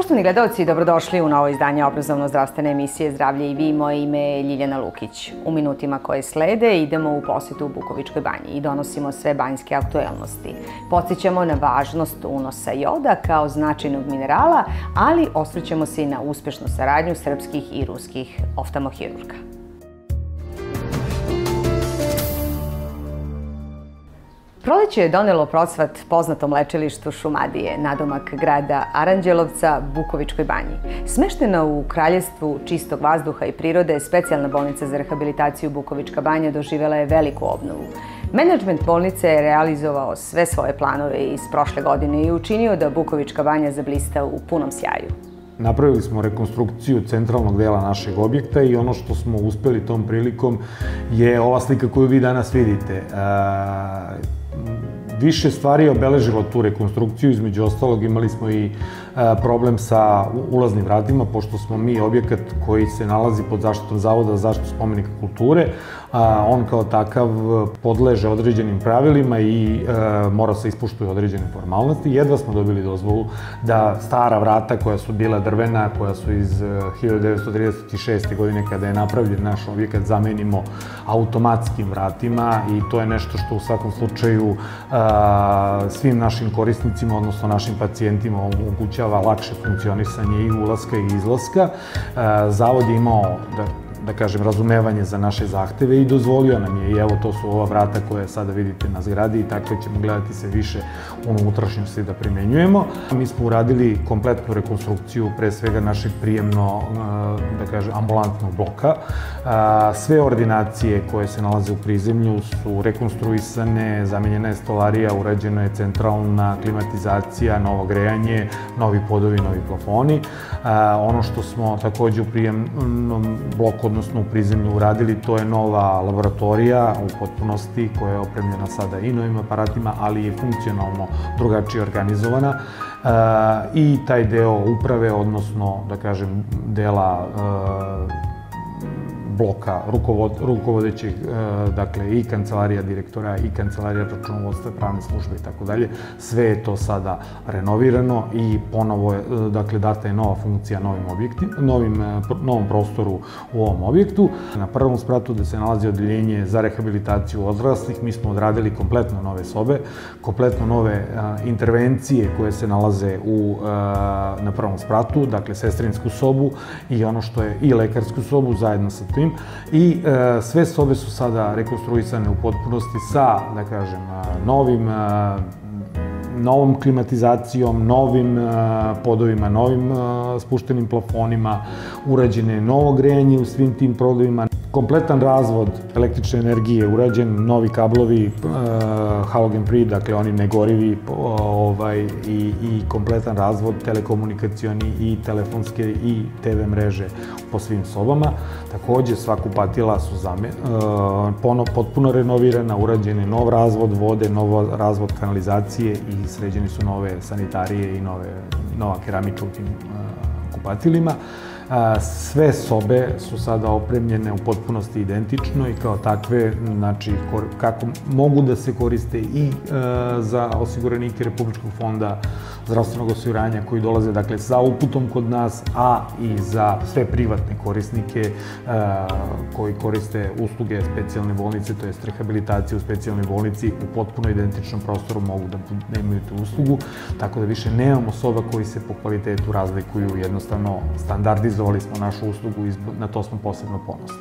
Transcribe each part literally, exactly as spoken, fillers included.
Poštovani gledalci, dobrodošli u novo izdanje obrazovno-zdravstvene emisije Zdravlje i vi. Moje ime je Ljiljana Lukić. U minutima koje slede idemo u posetu u Bukovičkoj banji i donosimo sve banjske aktuelnosti. Podsjećamo na važnost unosa joda kao značajnog minerala, ali osvrćemo se i na uspešnu saradnju srpskih i ruskih oftalmohirurga. Proleće je donelo procvat poznatom lečilištu Šumadije, nadomak grada Aranđelovca, Bukovičkoj banji. Smeštena u kraljevstvu čistog vazduha i prirode, specijalna bolnica za rehabilitaciju Bukovička banja doživela je veliku obnovu. Menadžment bolnice je realizovao sve svoje planove iz prošle godine i učinio da Bukovička banja zablista u punom sjaju. Napravili smo rekonstrukciju centralnog dela našeg objekta i ono što smo uspeli tom prilikom je ova slika koju vi danas vidite. Više stvari je obeležilo tu rekonstrukciju, između ostalog imali smo i problem sa ulaznim vratima, pošto smo mi objekat koji se nalazi pod zaštitom Zavoda za zaštitu spomenika kulture, on kao takav podleže određenim pravilima i mora se ispoštuju određene formalnosti. Jedva smo dobili dozvolu da stara vrata koja su bila drvena, koja su iz hiljadu devetsto trideset šeste. godine kada je napravljen naš objekat, zamenimo automatskim vratima i to je nešto što u svakom slučaju svim našim korisnicima, odnosno našim pacijentima omogućava lakše funkcionisanje i ulaska i izlaska. Zavod je imao, da kažem, razumevanje za naše zahteve i dozvolio nam je, i evo to su ova vrata koje sada vidite na zgradi i takve ćemo gledati se više u unutrašnjosti da primenjujemo. Mi smo uradili kompletnu rekonstrukciju pre svega našeg prijemno, da kažem, ambulantnog bloka. Sve ordinacije koje se nalaze u prizemlju su rekonstruisane, zamenjena je stolarija, urađena je centralna klimatizacija, novo grejanje, novi podovi, novi plafoni. Ono što smo takođe u prijemnom bloku, odnosno u prizemlju uradili, to je nova laboratorija u potpunosti koja je opremljena sada i novim aparatima, ali je funkcionalno drugačije organizovana i taj deo uprave, odnosno, da kažem, dela bloka rukovodećih, dakle i kancelarija direktora i kancelarija računovodstva, pravne službe i tako dalje. Sve je to sada renovirano i ponovo je, dakle, data je nova funkcija novom prostoru u ovom objektu. Na prvom spratu gde se nalazi odeljenje za rehabilitaciju odraslih, mi smo odradili kompletno nove sobe, kompletno nove intervencije koje se nalaze na prvom spratu, dakle sestrinsku sobu i ono što je i lekarsku sobu zajedno sa tim. I sve sobe su sada rekonstruisane u potpunosti sa, da kažem, novim, novom klimatizacijom, novim podovima, novim spuštenim plafonima, urađene novo grejanje u svim tim podovima. Kompletan razvod električne energije, urađen novi kablovi halogen free, dakle oni negorivi, i kompletan razvod telekomunikacioni i telefonske i te ve mreže po svim sobama. Takođe, sva kupatila su potpuno renovirana, urađen je nov razvod vode, nov razvod kanalizacije i sređeni su nove sanitarije i nova keramika u tim kupatilima. Sve sobe su sada opremljene u potpunosti identično i kao takve, znači, kako mogu da se koriste i za osiguranike Republičkog fonda zdravstvenog osiguranja koji dolaze, dakle, sa uputom kod nas, a i za sve privatne korisnike koji koriste usluge specijalne bolnice, to jest rehabilitacije u specijalnoj bolnici, u potpuno identičnom prostoru mogu da imaju tu uslugu, tako da više nemamo soba koji se po kvalitetu razlikuju, jednostavno standardizovali smo našu uslugu i na to smo posebno ponosni.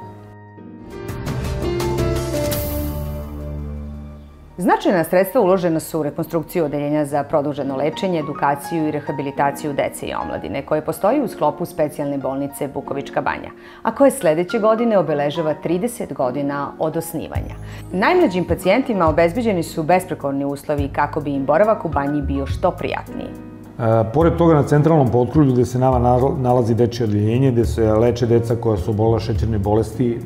Značajna sredstva uložena su u rekonstrukciju odeljenja za produženo lečenje, edukaciju i rehabilitaciju dece i omladine, koje postoji u sklopu specijalne bolnice Bukovička banja, a koje sledeće godine obeležava trideset godina od osnivanja. Najmlađim pacijentima obezbeđeni su besprekorni uslovi kako bi im boravak u banji bio što prijatniji. Pored toga, na centralnom potkrulju gde se nama nalazi dečje odeljenje, gde se leče deca koja su obolela šećerne bolesti,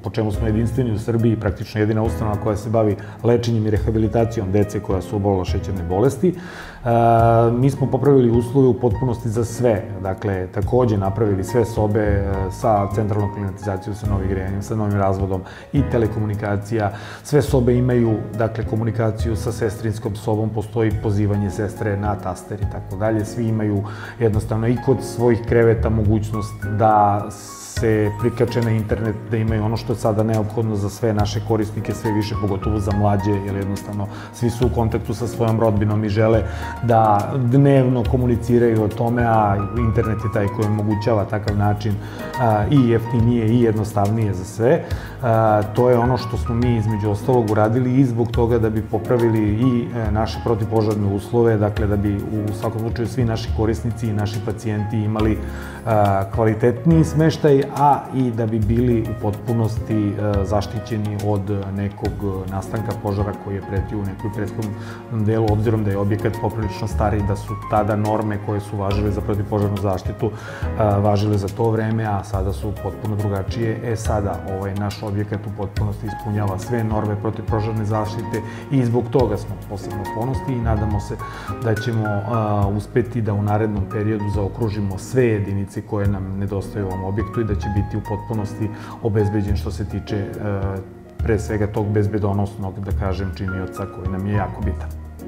po čemu smo jedinstveni u Srbiji, praktično jedina ustanova koja se bavi lečenjem i rehabilitacijom dece koja su obolela šećerne bolesti. Mi smo popravili uslove u potpunosti za sve, dakle, takođe napravili sve sobe sa centralnom klimatizacijom, sa novim grejanjem, sa novim razvodom i telekomunikacija. Sve sobe imaju, dakle, komunikaciju sa sestrinskom sobom, postoji pozivanje sestre na taster i tako dalje. Svi imaju jednostavno i kod svojih kreveta mogućnost da se prikače na internet, da imaju ono što je sada neophodno za sve naše korisnike, sve više, pogotovo za mlađe, jer jednostavno svi su u kontaktu sa svojom rodbinom i žele da dnevno komuniciraju o tome, a internet je taj koji omogućava takav način i jeftinije i jednostavnije za sve. To je ono što smo mi između ostalog uradili i zbog toga da bi popravili i naše protivpožarne uslove, dakle da bi u svakom slučaju svi naši korisnici i naši pacijenti imali kvalitetniji smeštaj, a i da bi bili u potpunosti zaštićeni od nekog nastanka požara koji je pretio u nekoj prethodnom delu, obzirom da je objekat poprilično stariji, da su tada norme koje su važile za protivpožarnu zaštitu važile za to vreme, a sada su potpuno drugačije. E sada ovaj naš objekat u potpunosti ispunjava sve norme protivpožarne zaštite i zbog toga smo posebno ponosni i nadamo se da ćemo uspeti da u narednom periodu zaokružimo sve jedinice koje nam nedostaju u ovom objektu i da će biti u potpunosti obezbeđen što se tiče pre svega tog bezbedonosnog, da kažem, činioca koji nam je jako bitan.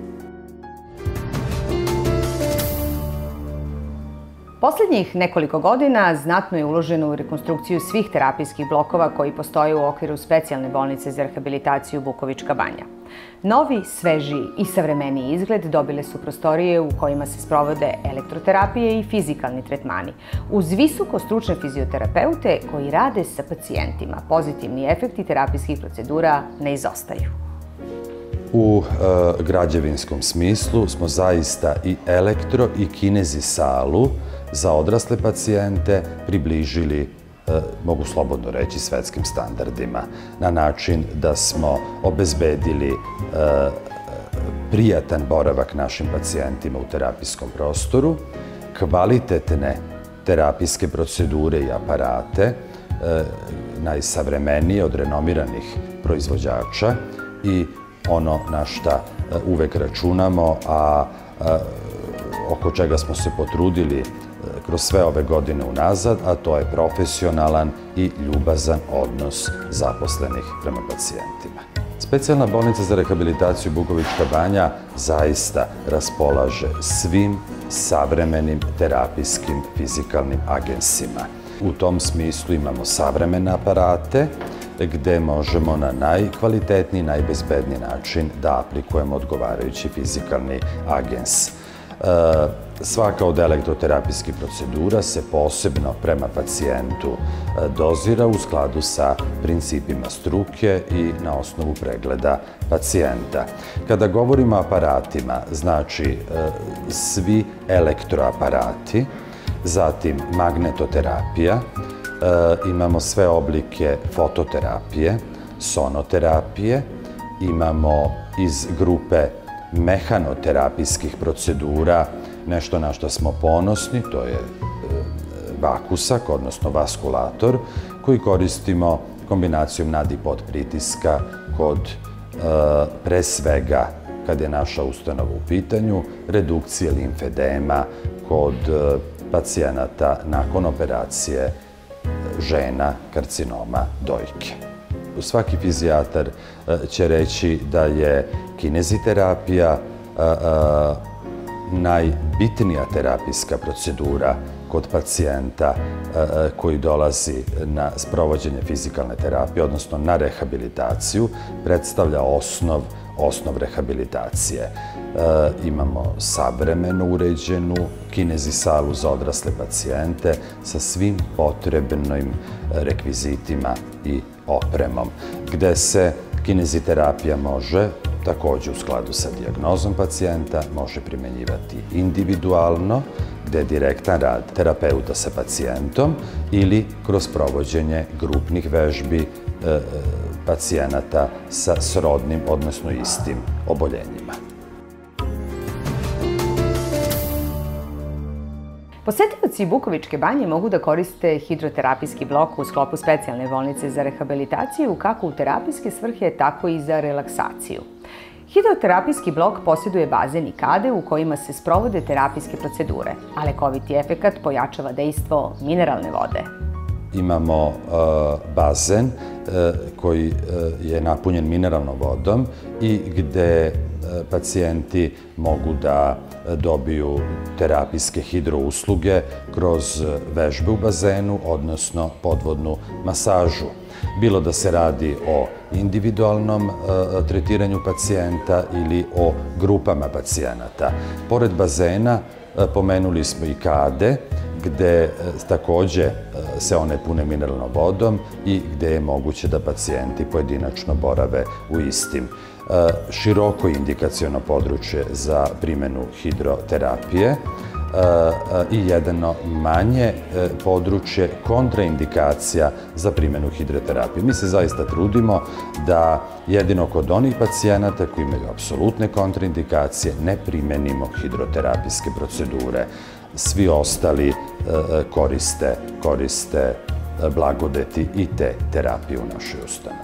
Poslednjih nekoliko godina znatno je uloženo u rekonstrukciju svih terapijskih blokova koji postoje u okviru specijalne bolnice za rehabilitaciju Bukovička banja. Novi, svežiji i savremeniji izgled dobile su prostorije u kojima se sprovode elektroterapije i fizikalni tretmani, uz visoko stručne fizioterapeute koji rade sa pacijentima. Pozitivni efekti terapijskih procedura ne izostaju. U građevinskom smislu smo zaista i elektro i kinezi salu za odrasle pacijente približili, mogu slobodno reći, svetskim standardima, na način da smo obezbedili prijatan boravak našim pacijentima u terapijskom prostoru, kvalitetne terapijske procedure i aparate, najsavremenije od renomiranih proizvođača i ono na šta uvek računamo, a oko čega smo se potrudili kroz sve ove godine unazad, a to je profesionalan i ljubazan odnos zaposlenih prema pacijentima. Specijalna bolnica za rehabilitaciju Bukovička banja zaista raspolaže svim savremenim terapijskim fizikalnim agensima. U tom smislu imamo savremene aparate gde možemo na najkvalitetniji, najbezbedniji način da aplikujemo odgovarajući fizikalni agens. Svaka od elektroterapijskih procedura se posebno prema pacijentu dozira u skladu sa principima struke i na osnovu pregleda pacijenta. Kada govorimo o aparatima, znači svi elektroaparati, zatim magnetoterapija, imamo sve oblike fototerapije, sonoterapije, imamo iz grupe mehanoterapijskih procedura nešto na što smo ponosni, to je vakusak, odnosno vaskulator, koji koristimo kombinacijom nad i pod pritiska kod, pre svega, kad je naša ustanova u pitanju, redukcije limfedema kod pacijenata nakon operacije žena karcinoma dojke. Svaki fizijatar će reći da je kineziterapija najbitnija terapijska procedura kod pacijenta koji dolazi na sprovođenje fizikalne terapije, odnosno na rehabilitaciju, predstavlja osnov osnov rehabilitacije. Imamo savremeno uređenu kinezi salu za odrasle pacijente sa svim potrebnim rekvizitima i opremom, gde se kineziterapija može, takođe u skladu sa dijagnozom pacijenta, može primenjivati individualno, gde je direktan rad terapeuta sa pacijentom ili kroz provođenje grupnih vežbi pacijenata sa srodnim, odnosno istim oboljenjima. Posetioci Stanovnici Bukovičke banje mogu da koriste hidroterapijski blok u sklopu specijalne bolnice za rehabilitaciju kako u terapijske svrhe, tako i za relaksaciju. Hidroterapijski blok posjeduje bazen i kade u kojima se sprovode terapijske procedure, a lekoviti efekat pojačava dejstvo mineralne vode. Imamo bazen koji je napunjen mineralnom vodom i gde pacijenti mogu da dobiju terapijske hidrousluge kroz vežbe u bazenu, odnosno podvodnu masažu. Bilo da se radi o individualnom tretiranju pacijenta ili o grupama pacijenata. Pored bazena pomenuli smo i kade, gde takođe se one pune mineralnom vodom i gde je moguće da pacijenti pojedinačno borave u istim. Široko indikaciono područje za primjenu hidroterapije i jedno manje područje kontraindikacija za primjenu hidroterapije. Mi se zaista trudimo da jedino kod onih pacijenata koji imaju apsolutne kontraindikacije ne primenimo hidroterapijske procedure. Svi ostali koriste, koriste blagodeti i te terapije u našoj ustanovi.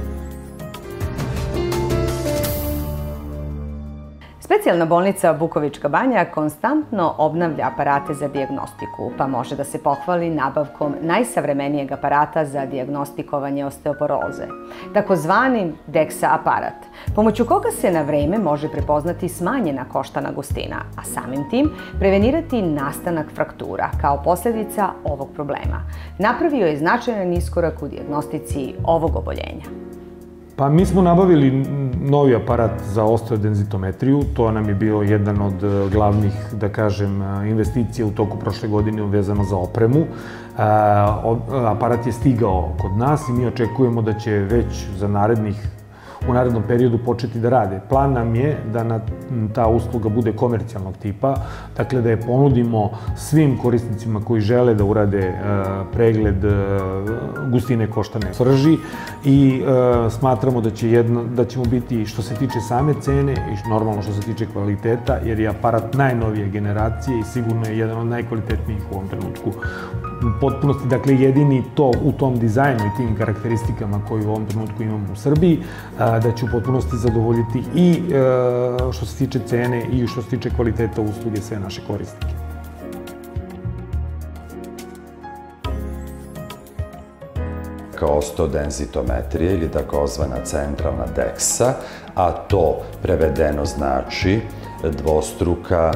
Specijalna bolnica Bukovička banja konstantno obnavlja aparate za dijagnostiku, pa može da se pohvali nabavkom najsavremenijeg aparata za dijagnostikovanje osteoporoze, takozvani DEXA aparat, pomoću koga se na vreme može prepoznati smanjena koštana gustina, a samim tim prevenirati nastanak fraktura kao posljedica ovog problema. Napravio je značajan iskorak u dijagnostici ovog oboljenja. Pa mi smo nabavili novi aparat za osteodenzitometriju, to nam je bio jedan od glavnih, da kažem, investicija u toku prošle godine vezano za opremu. Aparat je stigao kod nas i mi očekujemo da će već za narednih u narednom periodu početi da rade. Plan nam je da ta usluga bude komercijalnog tipa, dakle da je ponudimo svim korisnicima koji žele da urade pregled gustine koštane srži i smatramo da ćemo biti, što se tiče same cene i normalno što se tiče kvaliteta, jer je aparat najnovije generacije i sigurno je jedan od najkvalitetnijih u ovom trenutku. U potpunosti, dakle, jedini to u tom dizajnu i tim karakteristikama koje u ovom trenutku imamo u Srbiji, da će u potpunosti zadovoljiti i što se tiče cene i što se tiče kvaliteta usluge sve naše korisnike. Kao osteodenzitometrija ili takozvana centralna DEXA, a to prevedeno znači dvostruka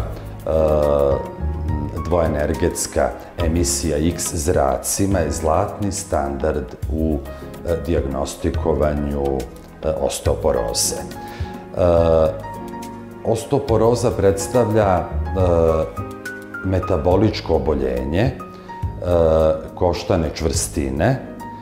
dvoenergetska emisija X zracima je zlatni standard u dijagnostikovanju osteoporoze. Osteoporoza predstavlja metaboličko oboljenje koštane čvrstine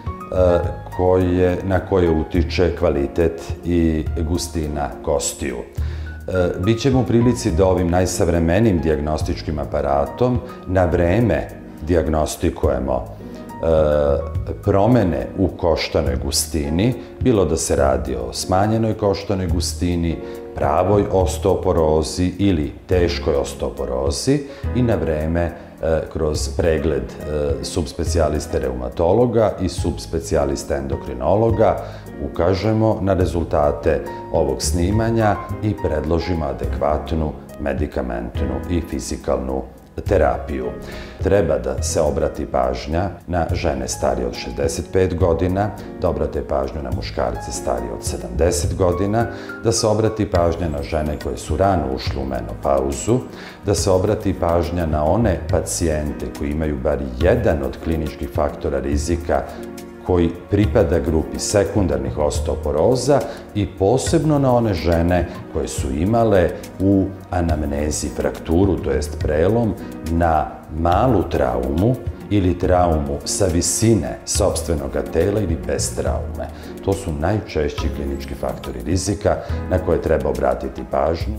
na koje utiče kvalitet i gustina kostiju. Bićemo u prilici da ovim najsavremenijim dijagnostičkim aparatom na vreme dijagnostikujemo promene u koštanoj gustini, bilo da se radi o smanjenoj koštanoj gustini, pravoj osteoporozi ili teškoj osteoporozi i na vreme kroz pregled subspecijaliste reumatologa i subspecijaliste endokrinologa ukažemo na rezultate ovog snimanja i predložimo adekvatnu medikamentnu i fizikalnu terapiju. Treba da se obrati pažnja na žene starije od šezdeset pet godina, da obrate pažnju na muškarce starije od sedamdeset godina, da se obrati pažnja na žene koje su rano ušle u menopauzu, da se obrati pažnja na one pacijente koji imaju bar jedan od kliničkih faktora rizika koji pripada grupi sekundarnih osteoporoza i posebno na one žene koje su imale u anamnezi frakturu, to jest prelom, na malu traumu ili traumu sa visine sopstvenog tela ili bez traume. To su najčešći klinički faktori rizika na koje treba obratiti pažnju.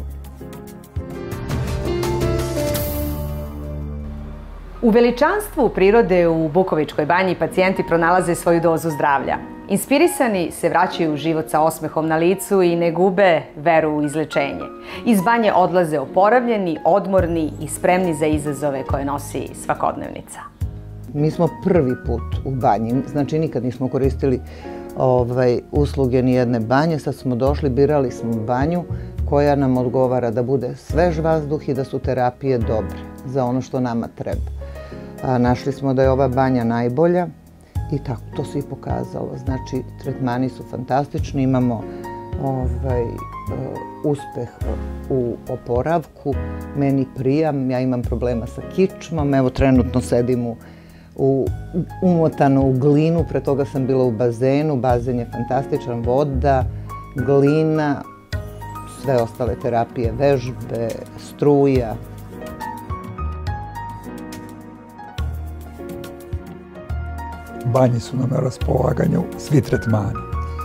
U veličanstvu prirode u Bukovičkoj banji pacijenti pronalaze svoju dozu zdravlja. Inspirisani se vraćaju u život sa osmehom na licu i ne gube veru u izlečenje. Iz banje odlaze oporavljeni, odmorni i spremni za izazove koje nosi svakodnevnica. Mi smo prvi put u banji, znači nikad nismo koristili ovaj, usluge ni jedne banje. Sad smo došli, birali smo banju koja nam odgovara da bude svež vazduh i da su terapije dobre za ono što nama treba. A, našli smo da je ova banja najbolja i tako, to se i pokazalo. Znači, tretmani su fantastični, imamo ovaj, uspeh u oporavku, meni prijam, ja imam problema sa kičmom, evo trenutno sedim u U, umotano u glinu, pre toga sam bila u bazenu, bazen je fantastičan, voda, glina, sve ostale terapije, vežbe, struja. U banji su nam na raspolaganju svi tretmani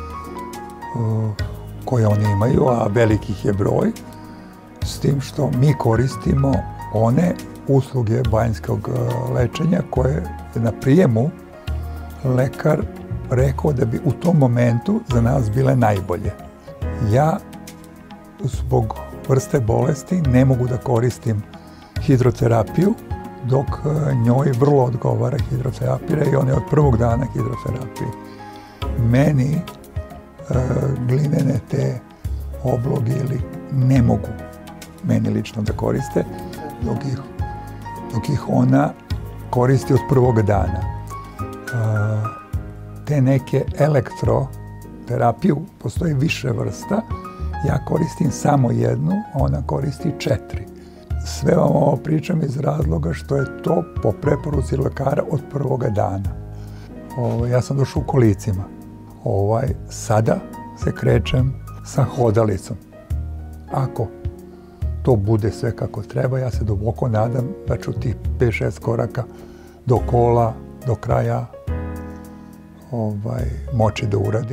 koje oni imaju, a velikih je broj, s tim što mi koristimo one usluge banjskog lečenja koje je na prijemu lekar rekao da bi u tom momentu za nas bile najbolje. Ja zbog vrste bolesti ne mogu da koristim hidroterapiju, dok njoj vrlo odgovara hidroterapija i on je od prvog dana hidroterapije. Meni e, glinene te obloge ili ne mogu meni lično da koriste, dok ih dok ih ona koristi od prvog dana. Te neke elektroterapiju, postoji više vrsta, ja koristim samo jednu, ona koristi četiri. Sve vam ovo pričam iz razloga što je to po preporuci lekara od prvoga dana. Ja sam došao u kolicima. Sada se krećem sa hodalicom. Ako to bude sve kako treba, ja se duboko nadam da ću tih pet šest koraka do kola, do kraja ovaj, moći da uradim.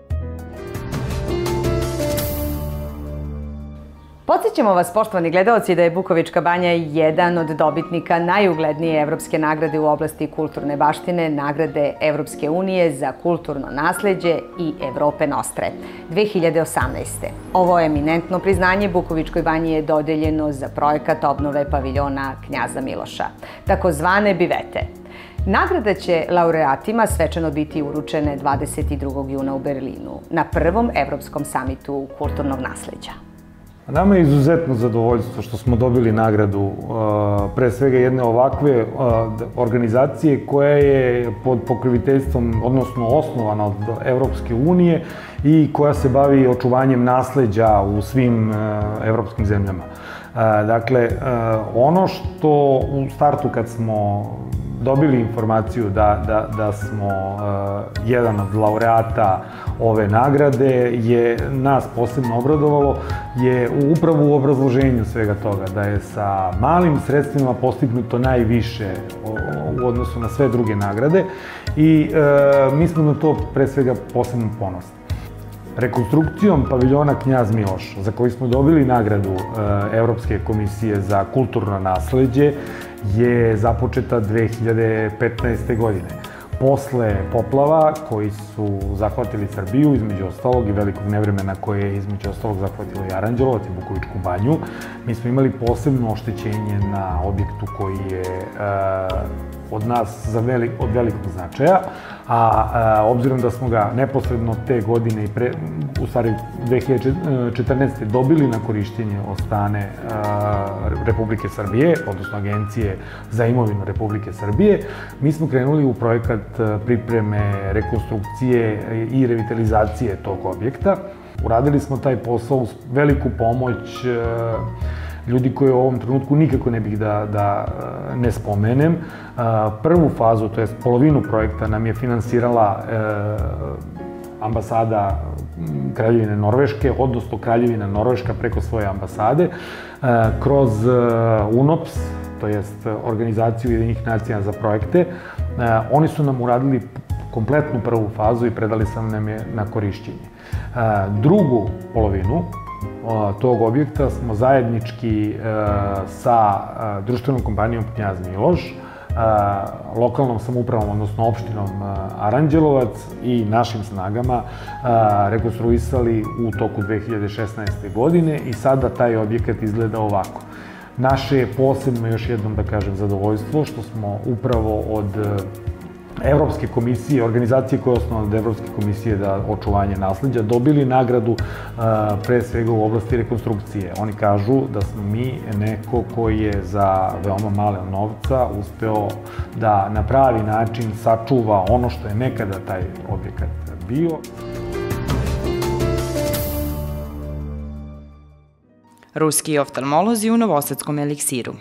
Podsjećamo vas, poštovani gledaoci, da je Bukovička banja jedan od dobitnika najuglednije evropske nagrade u oblasti kulturne baštine, nagrade Evropske unije za kulturno nasleđe i Evrope Nostre dve hiljade osamnaeste. Ovo eminentno priznanje Bukovičkoj banji je dodeljeno za projekat obnove paviljona Knjaza Miloša, takozvane bivete. Nagrada će laureatima svečano biti uručene dvadeset drugog juna u Berlinu, na prvom Evropskom samitu kulturnog nasleđa. Nama je izuzetno zadovoljstvo što smo dobili nagradu pre svega jedne ovakve organizacije koja je pod pokroviteljstvom, odnosno osnovana od Evropske unije i koja se bavi očuvanjem nasleđa u svim evropskim zemljama. Dakle, ono što u startu kad smo dobili informaciju da, da, da smo uh, jedan od laureata ove nagrade, je nas posebno obradovalo, je upravo u obrazloženju svega toga, da je sa malim sredstvima postignuto najviše u odnosu na sve druge nagrade i uh, mi smo na to pre svega posebno ponosni. Rekonstrukcijom paviljona Knjaz Miloš, za koji smo dobili nagradu Evropske komisije za kulturno nasleđe, je započeta dve hiljade petnaeste. godine. Posle poplava koji su zahvatili Srbiju, između ostalog i velikog nevremena koje je između ostalog zahvatilo i Aranđelovac i Bukovičku banju, mi smo imali posebno oštećenje na objektu koji je od nas od velikog značaja, a obzirom da smo ga neposredno te godine, u stvari dve hiljade četrnaeste. dobili na korišćenje od strane Republike Srbije, odnosno Agencije za imovinu Republike Srbije, mi smo krenuli u projekat pripreme, rekonstrukcije i revitalizacije tog objekta. Uradili smo taj posao uz veliku pomoć ljudi koje u ovom trenutku nikako ne bih da, da ne spomenem. Prvu fazu, to je polovinu projekta, nam je finansirala ambasada Kraljevine Norveške, odnosno Kraljevina Norveška preko svoje ambasade, kroz UNOPS, to jest Organizaciju Ujedinjenih nacija za projekte. Oni su nam uradili kompletnu prvu fazu i predali sam nam je na korišćenje. Drugu polovinu tog objekta smo zajednički sa društvenom kompanijom Knjaz Miloš lokalnom samoupravom, odnosno opštinom Aranđelovac i našim snagama rekonstruisali u toku dve hiljade šesnaeste. godine i sada taj objekat izgleda ovako. Naše je posebno, još jednom da kažem, zadovoljstvo što smo upravo od Evropske komisije, organizacije koja je osnovana od Evropske komisije za očuvanje nasleđa, dobili nagradu pre svega u oblasti rekonstrukcije. Oni kažu da smo mi neko koji je za veoma male novca uspeo da na pravi način sačuva ono što je nekada taj objekat bio. Ruski oftalmolozi u novosadskom eliksiru.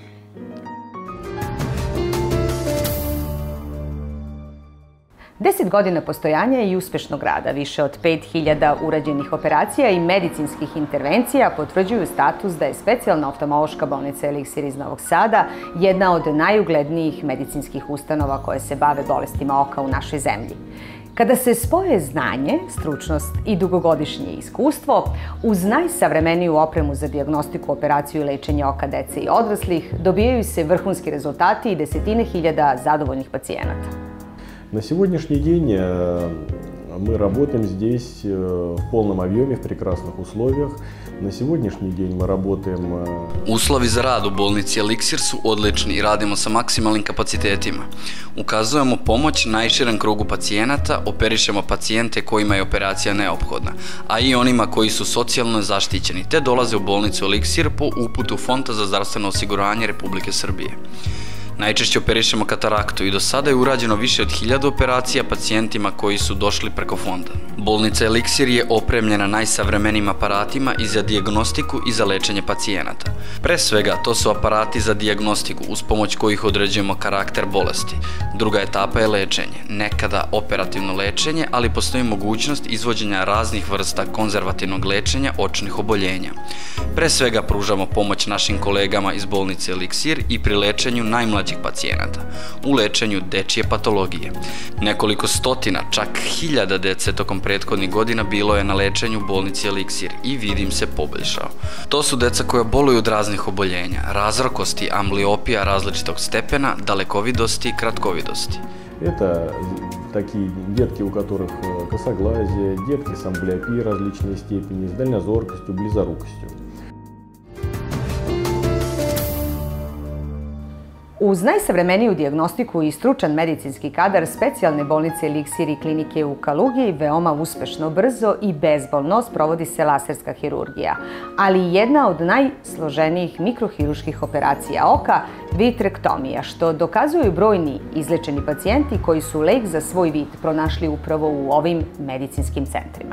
Deset godina postojanja i uspešnog rada, više od pet hiljada urađenih operacija i medicinskih intervencija potvrđuju status da je specijalna oftalmološka bolnica Eliksir iz Novog Sada jedna od najuglednijih medicinskih ustanova koje se bave bolestima oka u našoj zemlji. Kada se spoje znanje, stručnost i dugogodišnje iskustvo, uz najsavremeniju opremu za dijagnostiku, operaciju i lečenje oka dece i odraslih, dobijaju se vrhunski rezultati i desetine hiljada zadovoljnih pacijenata. На сегодняшний день мы работаем здесь в полном объеме, в прекрасных условиях. Na сегодняшний день мы работаем... Uslovi za rad u bolnici Eliksir su odlični i radimo sa maksimalnim kapacitetima. Ukazujemo pomoć najširem krugu pacijenata, operišemo pacijente kojima je operacija neophodna, a i onima koji su socijalno zaštićeni, te dolaze u bolnicu Eliksir po uputu Fonda za zdravstveno osiguranje Republike Srbije. Najčešće operišemo kataraktu i do sada je urađeno više od hiljadu operacija pacijentima koji su došli preko fonda. Bolnica Eliksir je opremljena najsavremenijim aparatima i za dijagnostiku i za lečenje pacijenata. Pre svega, to su aparati za dijagnostiku uz pomoć kojih određujemo karakter bolesti. Druga etapa je lečenje, nekada operativno lečenje, ali postoji mogućnost izvođenja raznih vrsta konzervativnog lečenja očnih oboljenja. Pre svega pružamo pomoć našim kolegama iz bolnice Eliksir i pri lečenju najmlađih pacijenata, u lečenju dečije patologije. Nekoliko stotina, čak hiljada dece tokom prethodnih godina bilo je na lečenju u bolnici Eliksir i vidim se poboljšao. To su deca koja boluju od raznih oboljenja, razrokosti, ambliopija različitog stepena, dalekovidosti i kratkovidosti. Это такие детки, у которых косоглазие, детки с амблиопией различной степени, с дальнозоркостью, близорукостью. Uz najsavremeniju dijagnostiku i stručan medicinski kadar, specijalne bolnice Eliksir i klinike u Kalugi veoma uspešno, brzo i bezbolno sprovodi se laserska hirurgija, ali jedna od najsloženijih mikrohiruških operacija oka, vitrektomija, što dokazuju brojni izlečeni pacijenti koji su lek za svoj vid pronašli upravo u ovim medicinskim centrima.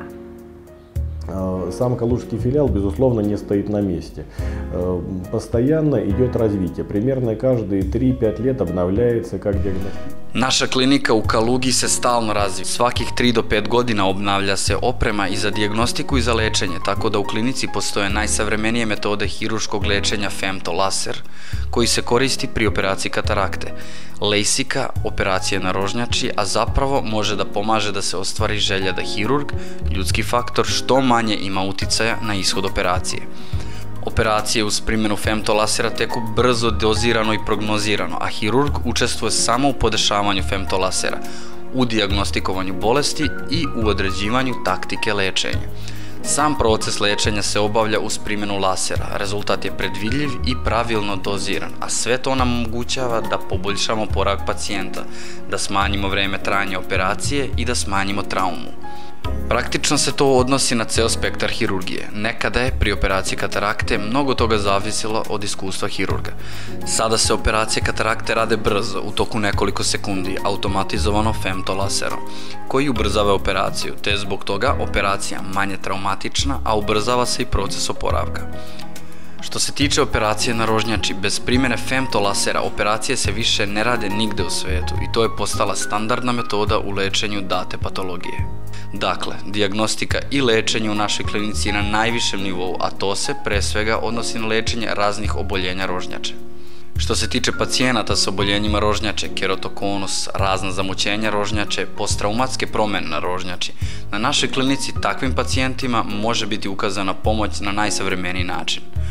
Сам калужский филиал, безусловно, не стоит на месте. Постоянно идет развитие. Примерно каждые три-пять лет обновляется как диагностика. Naša klinika u Kalugi se stalno razvija. Svakih tri do pet godina obnavlja se oprema i za dijagnostiku i za lečenje, tako da u klinici postoje najsavremenije metode hiruškog lečenja femtolaser, koji se koristi pri operaciji katarakte, lejsika, operacije na rožnjači, a zapravo može da pomaže da se ostvari želja da hirurg, ljudski faktor, što manje ima uticaja na ishod operacije. Operacije uz primjenu femtolasera teku brzo, dozirano i prognozirano, a hirurg učestvuje samo u podešavanju femtolasera, u dijagnostikovanju bolesti i u određivanju taktike lečenja. Sam proces lečenja se obavlja uz primjenu lasera, rezultat je predvidljiv i pravilno doziran, a sve to nam omogućava da poboljšamo oporavak pacijenta, da smanjimo vreme trajanja operacije i da smanjimo traumu. Praktično se to odnosi na ceo spektar hirurgije. Nekada je pri operaciji katarakte mnogo toga zavisilo od iskustva hirurga. Sada se operacije katarakte rade brzo, u toku nekoliko sekundi, automatizovano femtolaserom, koji ubrzava operaciju, te je zbog toga operacija manje traumatična, a ubrzava se i proces oporavka. Što se tiče operacije na rožnjači, bez primjene femtolasera operacije se više ne rade nigde u svetu i to je postala standardna metoda u lečenju date patologije. Dakle, dijagnostika i lečenje u našoj klinici je na najvišem nivou, a to se pre svega odnosi na lečenje raznih oboljenja rožnjače. Što se tiče pacijenata s oboljenjima rožnjače, keratokonus, razna zamućenja rožnjače, posttraumatske promene na rožnjači, na našoj klinici takvim pacijentima može biti ukazana pomoć na najsavremeniji način.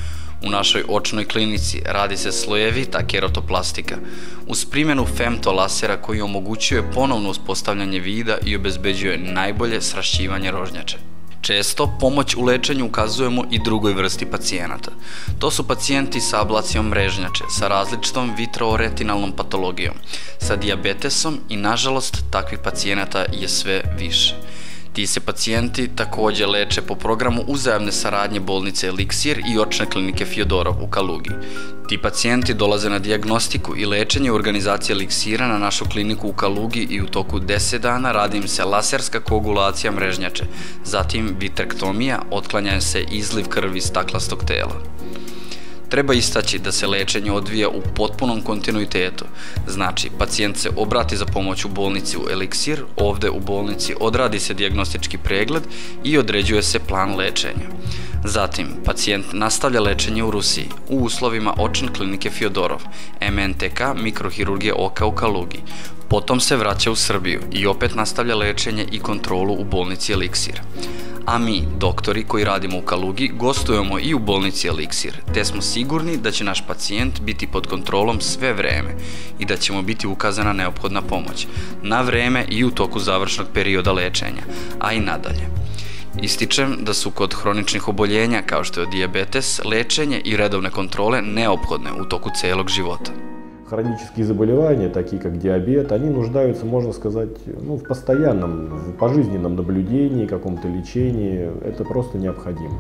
U našoj očnoj klinici radi se slojevita keratoplastika uz primjenu femtolasera koji omogućuje ponovno uspostavljanje vida i obezbeđuje najbolje srašćivanje rožnjače. Često pomoć u lečenju ukazujemo i drugoj vrsti pacijenata. To su pacijenti sa ablacijom mrežnjače, sa različitom vitroretinalnom patologijom, sa dijabetesom i nažalost takvih pacijenata je sve više. Ti se pacijenti također leče po programu uzajamne saradnje bolnice Eliksir i očne klinike Fjodorov u Kalugi. Ti pacijenti dolaze na dijagnostiku i lečenje u organizaciji Eliksira na našu kliniku u Kalugi i u toku deset dana radi im se laserska koagulacija mrežnjače, zatim vitrektomija, otklanjaju se izliv krvi iz staklastog tela. Treba istaći da se lečenje odvija u potpunom kontinuitetu, znači pacijent se obrati za pomoć u bolnici u Eliksir, ovde u bolnici odradi se dijagnostički pregled i određuje se plan lečenja. Zatim, pacijent nastavlja lečenje u Rusiji, u uslovima očne klinike Fjodorov, M N T K, mikrohirurgije oka u Kalugi. Potom se vraća u Srbiju i opet nastavlja lečenje i kontrolu u bolnici Eliksir. A mi, doktori koji radimo u Kalugi, gostujemo i u bolnici Eliksir, te smo sigurni da će naš pacijent biti pod kontrolom sve vreme i da će mu biti ukazana neophodna pomoć, na vreme i u toku završnog perioda lečenja, a i nadalje. Ističem da su kod hroničnih oboljenja kao što je dijabetes, lečenje i redovne kontrole neophodne u toku celog života. Хронические заболевания, такие как диабет, они нуждаются, можно сказать, ну, в постоянном, в пожизненном наблюдении, каком-то лечении. Это просто необходимо.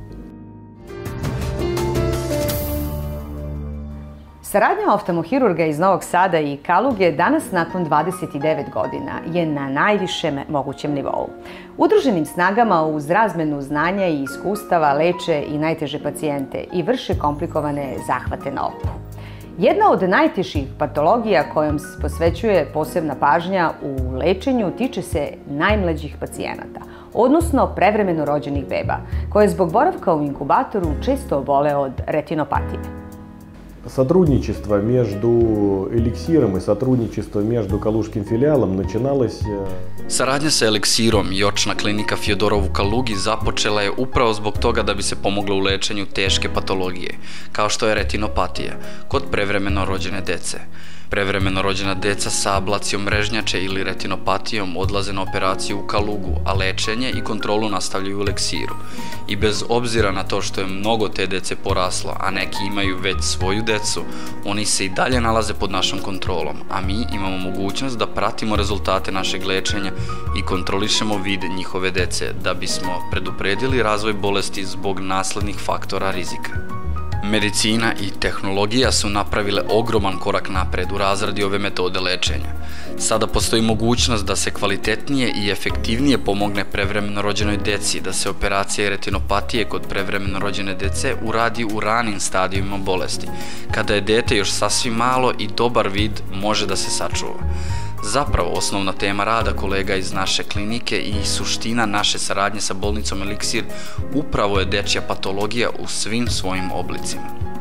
Saradnja oftalmohirurga iz Novog Sada i Kaluge danas nakon dvadeset devet godina je na najvišem mogućem nivou. Udruženim snagama uz razmenu znanja i iskustava leče i najteže pacijente i vrše komplikovane zahvate na oku. Jedna od najtežih patologija kojom se posvećuje posebna pažnja u lečenju tiče se najmlađih pacijenata, odnosno prevremeno rođenih beba, koje zbog boravka u inkubatoru često obole od retinopatije. Сотрудничество между Эликсиром и сотрудничество между Калужским филиалом начиналось... Saradnja sa Eliksirom i očna klinika Fjodorov u Kalugi započela je upravo zbog toga da bi se pomoglo u lečenju teške patologije, kao što je retinopatija, kod prevremeno rođene dece. Prevremeno rođena deca sa ablacijom mrežnjače ili retinopatijom odlaze na operaciju u Kalugu, a lečenje i kontrolu nastavljaju u Eliksiru. I bez obzira na to što je mnogo te dece poraslo, a neki imaju već svoju decu, oni se i dalje nalaze pod našom kontrolom, a mi imamo mogućnost da pratimo rezultate našeg lečenja i kontrolišemo vid njihove dece da bismo predupredili razvoj bolesti zbog naslednih faktora rizika. Medicina i tehnologija su napravile ogroman korak napred u razradi ove metode lečenja. Sada postoji mogućnost da se kvalitetnije i efektivnije pomogne prevremeno rođenoj deci, da se operacija retinopatije kod prevremeno rođene dece uradi u ranim stadijima bolesti, kada je dete još sasvim malo i dobar vid može da se sačuva. Zapravo, osnovna tema rada kolega iz naše klinike i suština naše saradnje sa bolnicom Eliksir upravo je dečja patologija u svim svojim oblicima.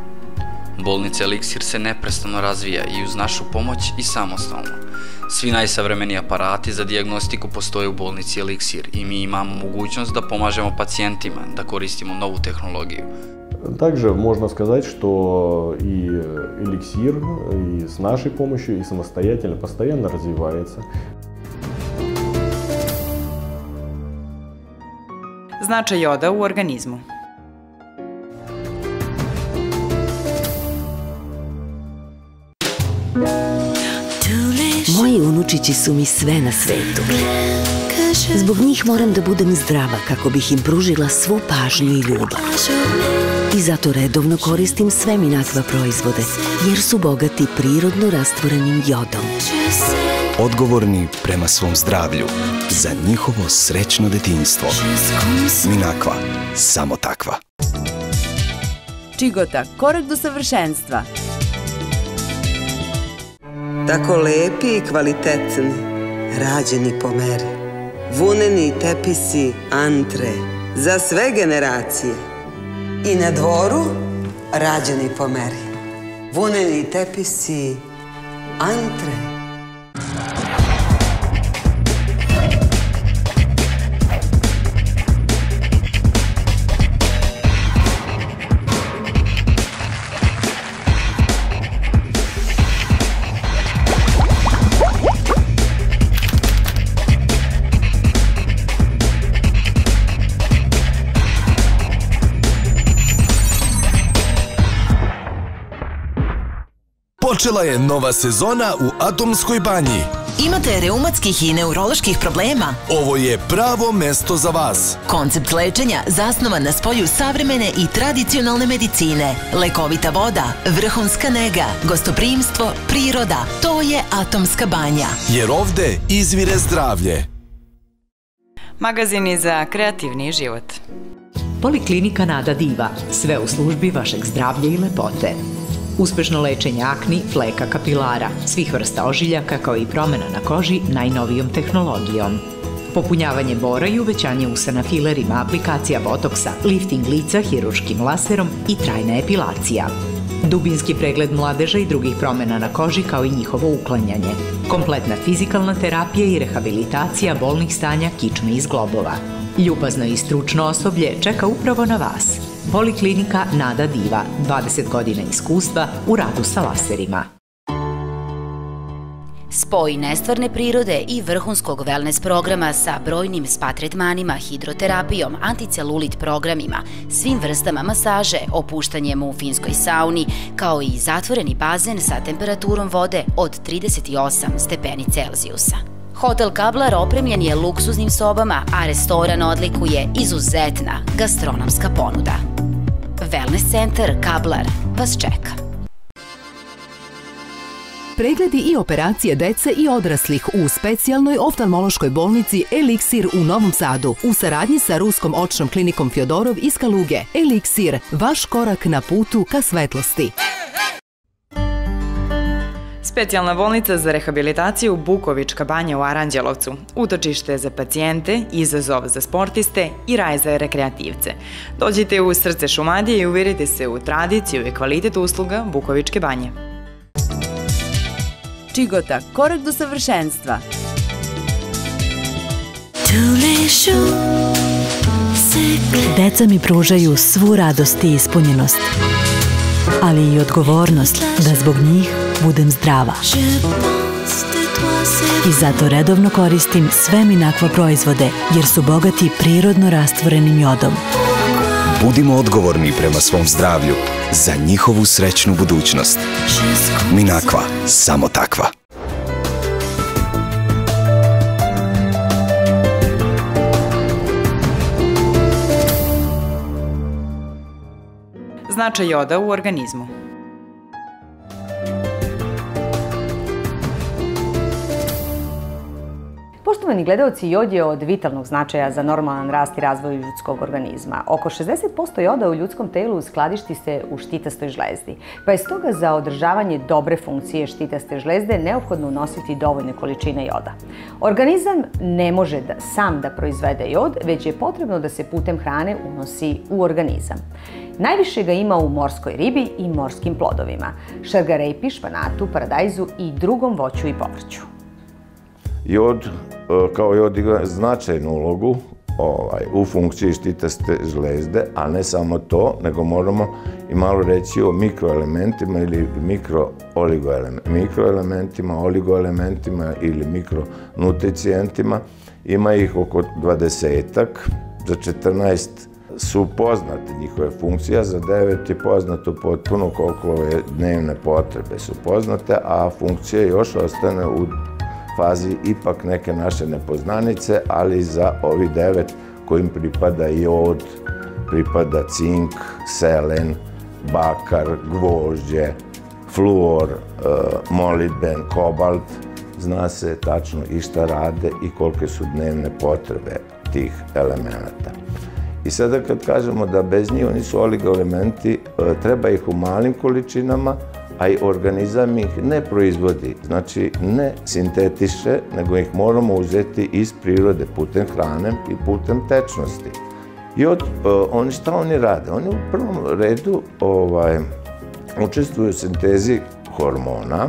Bolnica Eliksir se neprestano razvija i uz našu pomoć i samostalno. Svi najsavremeniji aparati za dijagnostiku postoje u bolnici Eliksir i mi imamo mogućnost da pomažemo pacijentima da koristimo novu tehnologiju. Также можно сказать, что и Эликсир и с нашей помощью, и самостоятельно постоянно развивается. Značaj joda u organizmu. Moji unučići su mi sve na svetu. Zbog njih moram da budem zdrava kako bih im pružila svu pažnju i ljubav. I zato redovno koristim sve Minakva proizvode, jer su bogati prirodno rastvorenim jodom. Odgovorni prema svom zdravlju, za njihovo srećno detinjstvo. Minakva, samo takva. Čigota, korak do savršenstva. Tako lepi i kvalitetni, rađeni po meri. Vuneni tepisi Antre, za sve generacije. I na dvoru, rađeni po meri. Vuneni tepisi Antre. Počela je nova sezona u Atomskoj banji. Imate reumatskih i neuroloških problema? Ovo je pravo mesto za vas. Koncept lečenja zasnovan na spoju savremene i tradicionalne medicine. Lekovita voda, vrhunska nega, gostoprimstvo, priroda. To je Atomska banja. Jer ovde izvire zdravlje. Magazini za kreativni život. Poliklinika Nada Diva. Sve u službi vašeg zdravlja i lepote. Uspešno lečenje akni, fleka, kapilara, svih vrsta ožiljaka kao i promjena na koži najnovijom tehnologijom. Popunjavanje bora i uvećanje usana filerima, aplikacija botoksa, lifting lica hiruškim laserom i trajna epilacija. Dubinski pregled mladeža i drugih promjena na koži kao i njihovo uklanjanje. Kompletna fizikalna terapija i rehabilitacija bolnih stanja kičme i zglobova. Ljubazno i stručno osoblje čeka upravo na vas. Poliklinika Nada Diva, dvadeset godina iskustva u radu sa laserima. Spoj nestvarne prirode i vrhunskog wellness programa sa brojnim spa tretmanima, hidroterapijom, anticelulit programima, svim vrstama masaže, opuštanjem u finskoj sauni, kao i zatvoreni bazen sa temperaturom vode od trideset osam stepeni Celzijusa. Hotel Kablar opremljen je luksuznim sobama, a restoran odlikuje izuzetna gastronomska ponuda. Wellness centar Kablar vas čeka. Pregledi i operacije dece i odraslih u specijalnoj oftalmološkoj bolnici Eliksir u Novom Sadu u saradnji sa Ruskom očnom klinikom Fjodorov iz Kaluge. Eliksir, vaš korak na putu ka svetlosti. Specijalna bolnica za rehabilitaciju Bukovička banja u Aranđelovcu, utočište za pacijente, izazov za sportiste i raj za rekreativce. Dođite u srce Šumadije i uvjerite se u tradiciju i kvalitet usluga Bukovičke banje. Čigota, korak do savršenstva. Deca mi pružaju svu radost i ispunjenost, ali i odgovornost da zbog njih budem zdrava. I zato redovno koristim sve Minakva proizvode, jer su bogati prirodno rastvorenim jodom. Budimo odgovorni prema svom zdravlju za njihovu srećnu budućnost. Minakva, samo takva. Značaj joda u organizmu. Poštovani gledaoci, jod je od vitalnog značaja za normalan rast i razvoj ljudskog organizma. Oko šezdeset posto joda u ljudskom telu skladišti se u štitastoj žlezdi, pa je stoga za održavanje dobre funkcije štitaste žlezde neophodno unositi dovoljne količine joda. Organizam ne može da sam da proizvede jod, već je potrebno da se putem hrane unosi u organizam. Najviše ga ima u morskoj ribi i morskim plodovima, šargarepi, španatu, paradajzu i drugom voću i povrću. Jod, kao jod, igra značajnu ulogu u funkciji štitaste žlezde, a ne samo to, nego moramo i malo reći o mikroelementima ili mikroelementima, oligoelementima ili mikronutricijentima. Ima ih oko dvadesetak, za četrnaest su poznate njihove funkcije, a za devet je poznato potpuno koliko je dnevne potrebe su poznate, a funkcije još ostane u fazi ipak neke naše nepoznanice, ali za ovi devet kojim pripada jod, pripada cink, selen, bakar, gvožđe, fluor, molibden, kobalt, zna se tačno i šta rade i kolike su dnevne potrebe tih elemenata. I sada kad kažemo da bez njih oni su oligoelementi, treba ih u malim količinama, a i organizam ih ne proizvodi, znači ne sintetiše, nego ih moramo uzeti iz prirode putem hrane i putem tečnosti. I šta oni rade? Oni u prvom redu učestvuju u sintezi hormona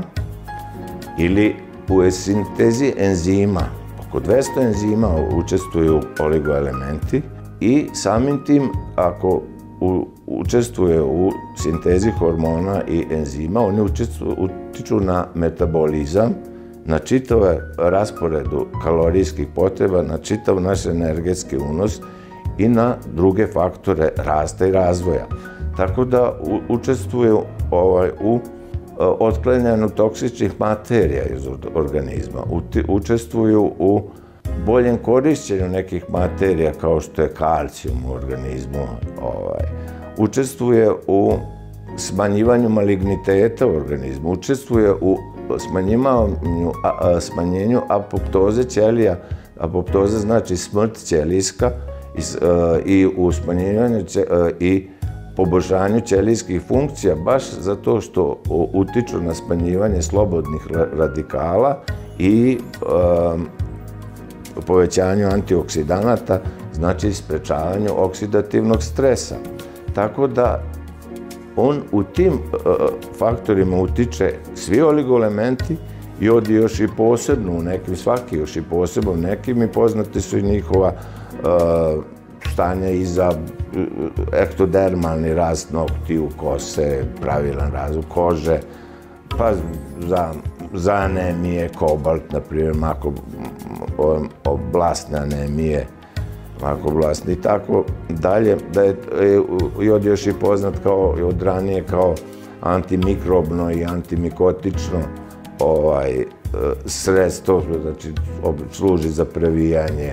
ili u sintezi enzima. Oko dvesta enzima učestvuju oligoelementi i samim tim, ako učestvuje u sintezi hormona i enzima, oni utiču na metabolizam, na čitave rasporedu kalorijskih potreba, na čitav naš energetski unos i na druge faktore rasta i razvoja. Tako da učestvuju u otklanjanju toksičnih materija iz organizma, učestvuju u boljem korišćenju nekih materija kao što je kalcijum u organizmu, učestvuje u smanjivanju maligniteta u organizmu, učestvuje u smanjenju apoptoze ćelija. Apoptoza znači smrt ćelijska i u smanjivanju i poboljšanju ćelijskih funkcija, baš zato što utiču na smanjivanje slobodnih radikala i povećanju antioksidanata, znači sprečavanju oksidativnog stresa. Tako da on u tim faktorima utiče svi oligoelementi, jod je još i posebno u nekim, svaki još i posebno u nekim i poznate su i njihova stanja i za ektodermalni rast noktiju, kose, pravilan razvoj kože, pa za anemije, kobalt, na primjer, makoblastne anemije, makoblastne i tako dalje. Da je jod još i poznat kao, od ranije kao antimikrobno i antimikotično sredstvo, znači služi za previjanje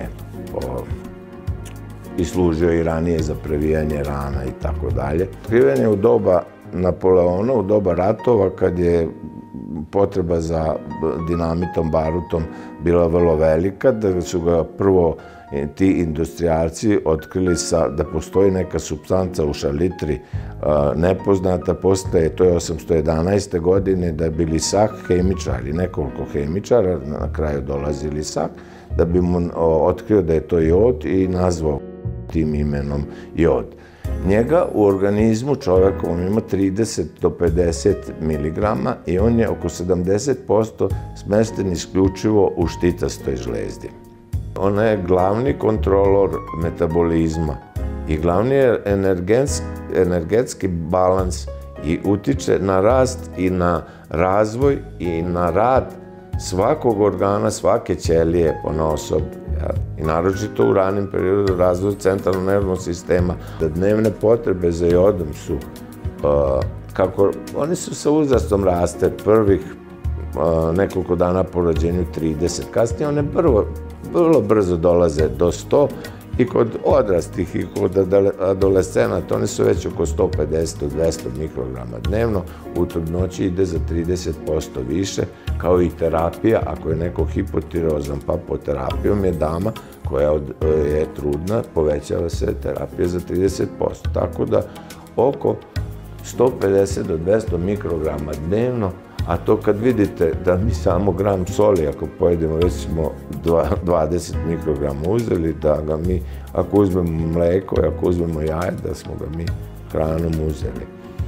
i služio i ranije za previjanje rana i tako dalje. Otkriven je u doba Napoleona, u doba ratova, kad je potreba za dinamitom, barutom bila vrlo velika, da su ga prvo ti industrijalci otkrili da postoji neka supstanca u šalitri nepoznata, postaje, to je osamsto jedanaeste. godine, da bi Lisak, hemičari, nekoliko hemičara, na kraju dolazi Lisak, da bi mu otkrio da je to jod i nazvao tim imenom jod. Njega u organizmu čovekovom ima trideset do pedeset miligrama i on je oko sedamdeset posto smešten isključivo u štitastoj žlezdi. Ona je glavni kontrolor metabolizma i glavni je energetski balans i utiče na rast i na razvoj i na rad svakog organa, svake ćelije ponaosob. I naročito u ranim periodu razvoja centralnog nervnog sistema. Dnevne potrebe za jodom su, kako oni su sa uzrastom raste, prvih nekoliko dana po rođenju trideset, kasnije one vrlo brzo dolaze do sto i kod odrastih i kod adolescenata oni su već oko sto pedeset do dvesta mikrograma dnevno, u trudnoći ide za trideset posto više, kao i terapija, ako je neko hipotirozan, pa po terapijom je dama koja je trudna, povećava se terapija za trideset posto. Tako da oko sto pedeset do dvesta mikrograma dnevno, a to kad vidite da mi samo gram soli, ako pojedemo, već smo dvadeset mikrograma uzeli, da ga mi, ako uzmemo mleko i ako uzmemo jaje, da smo ga mi hranom uzeli.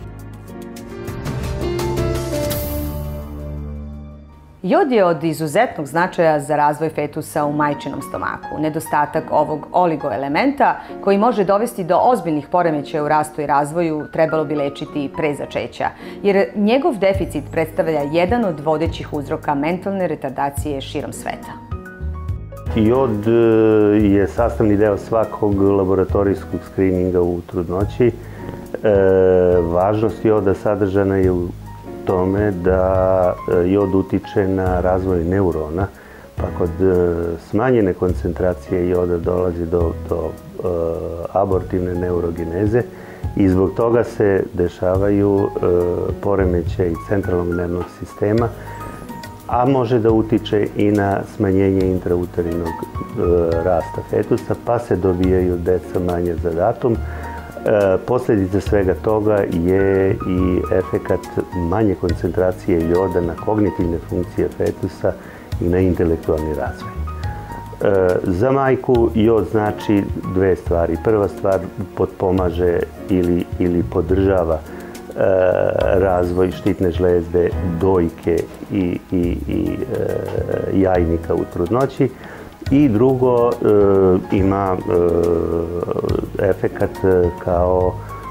Jod je od izuzetnog značaja za razvoj fetusa u majčinom stomaku. Nedostatak ovog oligoelementa, koji može dovesti do ozbiljnih poremećaja u rastu i razvoju, trebalo bi lečiti pre začeća, jer njegov deficit predstavlja jedan od vodećih uzroka mentalne retardacije širom sveta. Jod je sastavni deo svakog laboratorijskog skrininga u trudnoći. Važnost joda sadržana je u tome da jod utiče na razvoj neurona, pa kod smanjene koncentracije joda dolazi do abortivne neurogeneze i zbog toga se dešavaju poremećaji centralnog nervnog sistema, a može da utiče i na smanjenje intrauterinnog rasta fetusa, pa se dobijaju deca manje za datum. Posljedica svega toga je i efekat manje koncentracije joda na kognitivne funkcije fetusa i na intelektualni razvoj. Za majku jod znači dve stvari. Prva stvar, potpomaže ili podržava razvoj štitne žlezde, dojke i jajnika u trudnoći. I drugo, ima efekat kao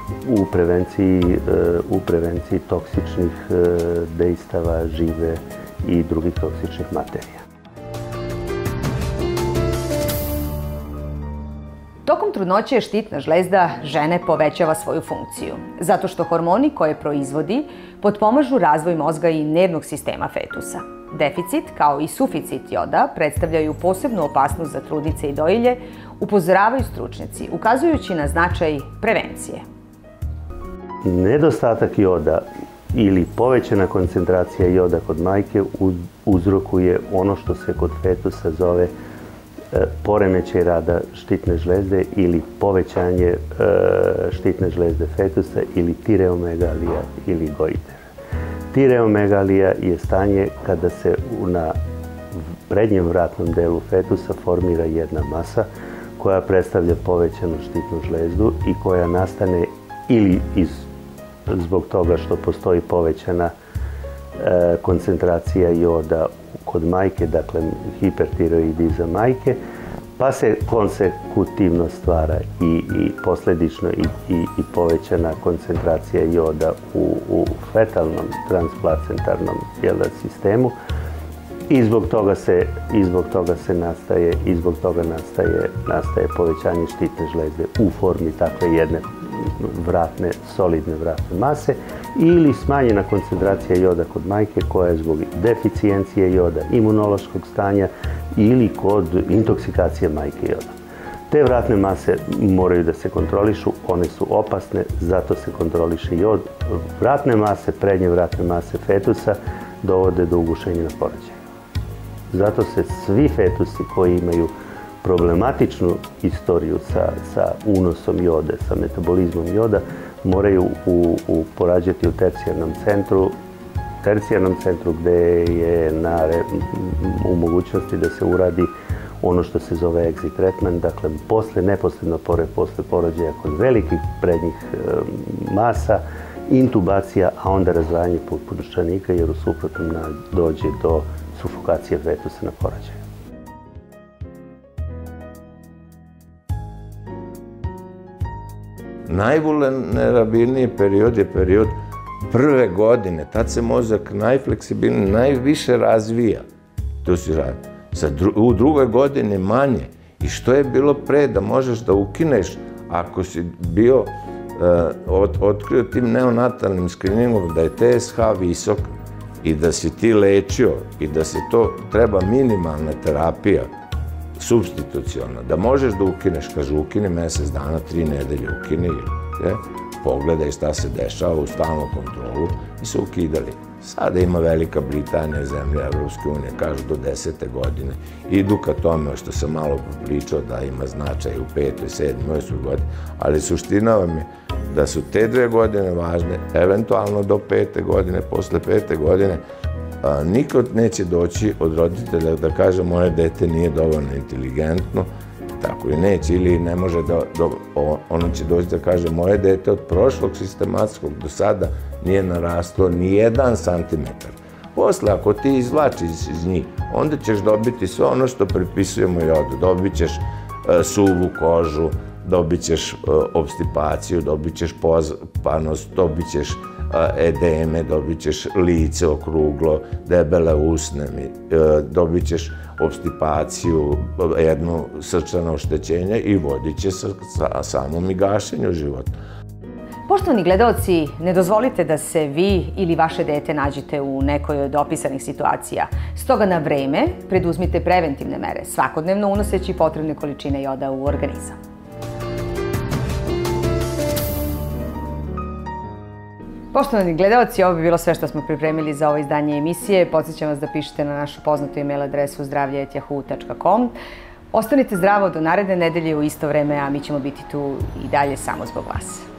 u prevenciji toksičnih dejstava žive i drugih toksičnih materija. Tokom trudnoće štitna žlezda žene povećava svoju funkciju, zato što hormoni koje proizvodi potpomažu razvoj mozga i nervnog sistema fetusa. Deficit, kao i suficit joda, predstavljaju posebnu opasnost za trudnice i dojilje, upozoravaju stručnjaci, ukazujući na značaj prevencije. Nedostatak joda ili povećana koncentracija joda kod majke uzrokuje ono što se kod fetusa zove poremećaj rada štitne žlezde ili povećanje štitne žlezde fetusa ili tireomegalija ili goiter. Tireomegalija je stanje kada se na prednjem vratnom delu fetusa formira jedna masa koja predstavlja povećanu štitnu žlezdu i koja nastane ili iz, zbog toga što postoji povećana e, koncentracija joda kod majke, dakle hipertiroidizam majke, pa se konsekutivno stvara i, i posledično i, i, i povećana koncentracija joda u, u fetalnom transplacentarnom sistemu i zbog toga se, i zbog toga se nastaje, i zbog toga nastaje, nastaje povećanje štitne žlezde u formi takve jedne vratne, solidne vratne mase ili smanjena koncentracija joda kod majke koja je zbog deficijencije joda, imunološkog stanja ili kod intoksikacije majke joda. Te vratne mase moraju da se kontrolišu, one su opasne, zato se kontroliše jod. Vratne mase, prednje vratne mase fetusa dovode do ugušenja na porođaju. Zato se svi fetusi koji imaju problematičnu istoriju sa, sa unosom jode, sa metabolizmom joda, moraju u, u porađati u tercijarnom centru, tercijarnom centru gde je na, u mogućnosti da se uradi ono što se zove exit treatment, dakle posle, neposredno pored, posle porođaja kod velikih prednjih e, masa, intubacija, a onda razdvajanje punoščanika, jer u suprotnom dođe do sufokacije fetusa na porođaju. Najvulnerabilniji period je period prve godine. Tad se mozak najfleksibilniji, najviše razvija. To si radi. U drugoj godini manje. I što je bilo pre da možeš da ukineš ako si bio otkrio tim neonatalnim skriningom da je T S H visok i da si ti lečio i da se to treba minimalna terapija, substitucijalna, da možeš da ukineš, kaže ukini mesec dana, tri nedelje ukini, pogledaj šta se dešava u stalnu kontrolu i su ukidali. Sada ima Velika Britanija, zemlje Evropske unije, kažu do desete godine. Idu ka tome što sam malo pričao da ima značaj u petoj, sedmoj, osmoj godini, ali suština vam je da su te dve godine važne, eventualno do pete godine, posle pete godine, niko neće doći od roditelja da kaže moje dete nije dovoljno inteligentno, tako i neće, ili ne može da, ono će doći da kaže moje dete od prošlog sistematskog do sada nije naraslo ni jedan santimetar. Posle, ako ti izvlačiš iz njih, onda ćeš dobiti sve ono što pripisujemo jodu. Dobit ćeš suvu kožu, dobit ćeš obstipaciju, dobit ćeš pozpanost, dobit ćeš edeme, dobit ćeš lice okruglo, debele usne, dobit ćeš obstipaciju, jedno srčano oštećenje i vodit će sa samom i gašenju života. Poštovani gledaoci, ne dozvolite da se vi ili vaše dete nađete u nekoj od opisanih situacija. Stoga na vreme preduzmite preventivne mere, svakodnevno unoseći potrebne količine joda u organizam. Poštovani gledaoci, ovo bi bilo sve što smo pripremili za ovo izdanje emisije. Podsjećam vas da pišete na našu poznatu e-mail adresu zdravlje at yahoo tačka com. Ostanite zdravo do naredne nedelje u isto vreme, a mi ćemo biti tu i dalje samo zbog vas.